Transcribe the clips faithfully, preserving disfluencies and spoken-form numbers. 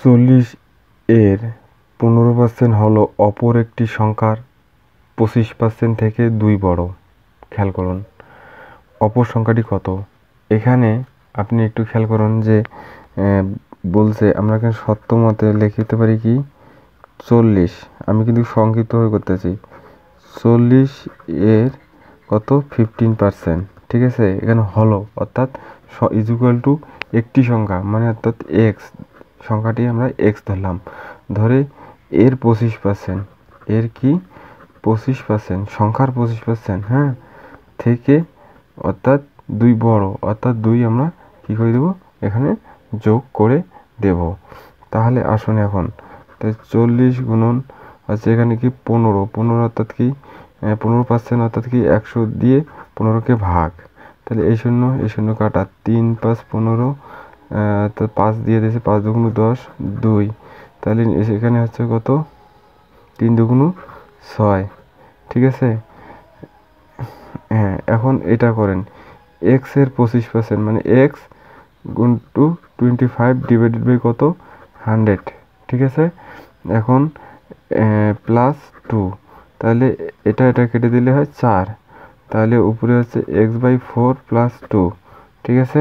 চল্লিশ এর পনেরো পার্সেন্ট হলো অপর একটি সংখ্যার পঁচিশ পার্সেন্ট থেকে দুই বড়। খেয়াল করুন অপর সংখ্যাটি কত। এখানে আপনি একটু খেয়াল করুন যে বলছে আমরা এখানে সত্য মতে লিখতে পারি কি চল্লিশ। আমি কিন্তু সংক্ষিপ্ত হয়ে করতেছি। চল্লিশ এর কত ফিফটিন পার্সেন্ট, ঠিক আছে। এখানে হলো অর্থাৎ ইজ ইকুয়াল টু একটি সংখ্যা, মানে অর্থাৎ এক্স সংখ্যাটি আমরা এক্স ধরলাম, ধরে এর পঁচিশ পার্সেন্ট, এর কি পঁচিশ পার্সেন্ট সংখ্যার পঁচিশ পার্সেন্ট হ্যাঁ থেকে অর্থাৎ দুই বড়, অর্থাৎ দুই আমরা কি করে দেবো এখানে যোগ করে দেব। তাহলে আসুন এখন তাই চল্লিশ গুণন হচ্ছে এখানে কি পনেরো, পনেরো অর্থাৎ কি পনেরো পার্সেন্ট অর্থাৎ কি একশো দিয়ে পনেরোকে ভাগ, তাহলে এই শূন্য এই শূন্য কাটা, তিন পাঁচ পনেরো, তো পাঁচ দিয়ে দিয়েছে, পাঁচ দুগুণ দশ, দুই, তাহলে এখানে হচ্ছে কত তিন দুগুণ ছয়, ঠিক আছে। হ্যাঁ এখন এটা করেন এক্স এর পঁচিশ পার্সেন্ট মানে এক্স গুণ two twenty five divided by কত হান্ড্রেড, ঠিক আছে। এখন প্লাস টু, তাহলে এটা এটা কেটে দিলে হয় চার, তাহলে উপরে হচ্ছে x by four plus two, ঠিক আছে।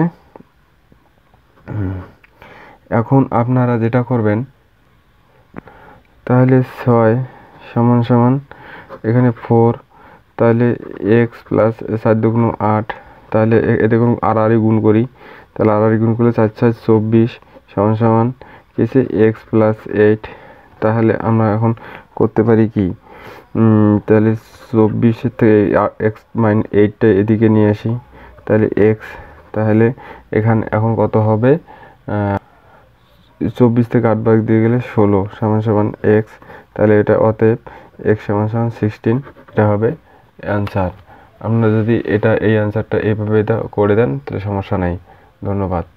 এখন আপনারা যেটা করবেন তাহলে ছয় সমান সমান এখানে ফোর, তাহলে এক্স প্লাস চার দুগুণ আট, তাহলে এতে কোনো আড়াআড়ি গুণ করি, তাহলে আড়াআড়ি গুণ করলে চার ছয় চব্বিশ সমান সমান কিছু এক্স প্লাস এইট। তাহলে আমরা এখন করতে পারি কি তাহলে চব্বিশের থেকে এক্স মাইন এইটটা এদিকে নিয়ে আসি, তাহলে এক্স, তাহলে এখানে এখন কত হবে চব্বিশ থেকে আট ভাগ দিয়ে গেলে ষোলো সমান সমান এক্স, তাহলে এটা অতএব এক্স সমান সমান সিক্সটিন, এটা হবে অ্যান্সার। আপনারা যদি এটা এই অ্যান্সারটা এইভাবে এটা করে দেন তাহলে সমস্যা নেই। ধন্যবাদ।